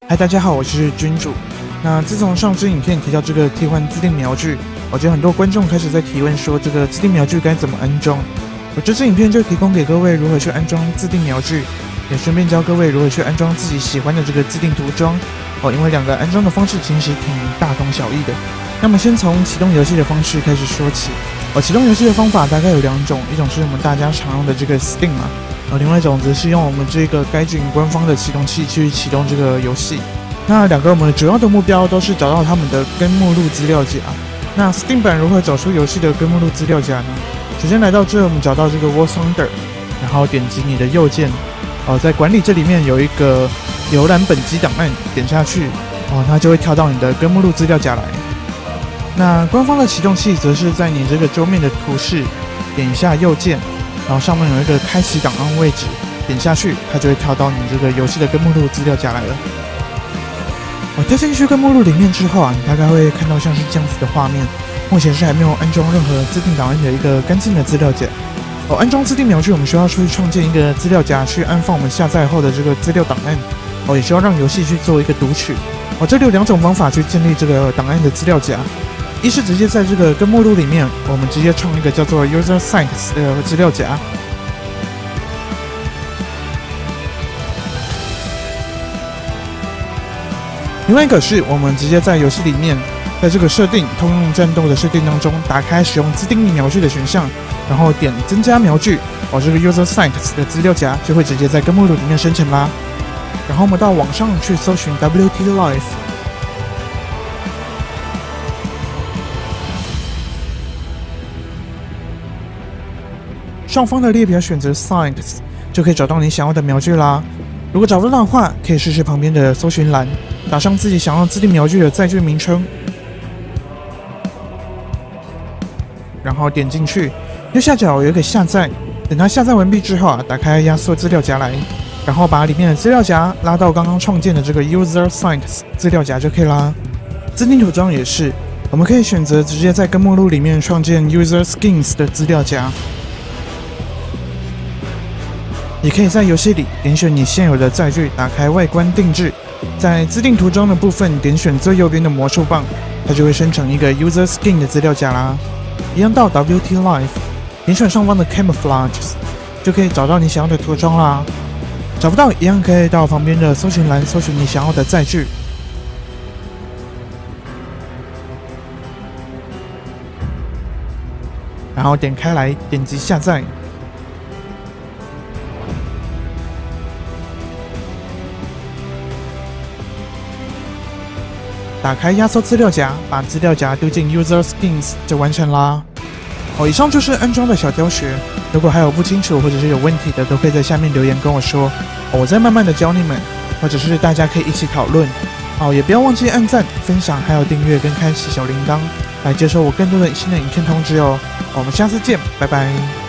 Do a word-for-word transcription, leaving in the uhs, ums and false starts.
嗨，大家好，我是君主。那自从上支影片提到这个替换自定瞄具，我觉得很多观众开始在提问说，这个自定瞄具该怎么安装？我这支影片就提供给各位如何去安装自定瞄具，也顺便教各位如何去安装自己喜欢的这个自定涂装哦。因为两个安装的方式其实挺大同小异的。那么先从启动游戏的方式开始说起。哦，启动游戏的方法大概有两种，一种是我们大家常用的这个 Steam 嘛。呃，另外一种则是用我们这个该军官方的启动器去启动这个游戏。那两个我们主要的目标都是找到他们的根目录资料夹。那 Steam 版如何找出游戏的根目录资料夹呢？首先来到这，我们找到这个 Warzone， 然后点击你的右键，哦，在管理这里面有一个浏览本机档案，点下去，哦，它就会跳到你的根目录资料夹来。那官方的启动器则是在你这个桌面的图示，点一下右键。然后上面有一个开启档案位置，点下去，它就会跳到你这个游戏的根目录资料夹来了。哦，跳进去根目录里面之后啊，你大概会看到像是这样子的画面。目前是还没有安装任何自定档案的一个干净的资料夹。哦，安装自定瞄具，我们需要去创建一个资料夹，去安放我们下载后的这个资料档案。哦，也需要让游戏去做一个读取。哦，这里有两种方法去建立这个档案的资料夹。一是直接在这个根目录里面，我们直接创一个叫做 user sites 的资料夹。另外一个是我们直接在游戏里面，在这个设定通用战斗的设定当中，打开使用自定义瞄具的选项，然后点增加瞄具，哦，这个 user sites 的资料夹就会直接在根目录里面生成啦。然后我们到网上去搜寻 W T Live。上方的列表选择 Sites 就可以找到你想要的瞄具啦。如果找不到的话，可以试试旁边的搜寻栏，打上自己想要自定瞄具的载具名称，然后点进去，右下角有一个下载，等它下载完毕之后啊，打开压缩资料夹来，然后把里面的资料夹拉到刚刚创建的这个 User Sites 资料夹就可以啦。自定涂装也是，我们可以选择直接在根目录里面创建 User Skins 的资料夹。也可以在游戏里点选你现有的载具，打开外观定制，在自定涂装的部分点选最右边的魔术棒，它就会生成一个 User Skin 的资料夹啦。一样到 W T Live， 点选上方的 Camouflages， 就可以找到你想要的涂装啦。找不到一样可以到旁边的搜寻栏搜寻你想要的载具，然后点开来，点击下载。打开压缩资料夹，把资料夹丢进 User Skins 就完成啦。哦，以上就是安装的小教学。如果还有不清楚或者是有问题的，都可以在下面留言跟我说，哦，我再慢慢的教你们，或者是大家可以一起讨论。哦，也不要忘记按赞、分享，还有订阅跟开启小铃铛，来接收我更多的新的影片通知哦。我们下次见，拜拜。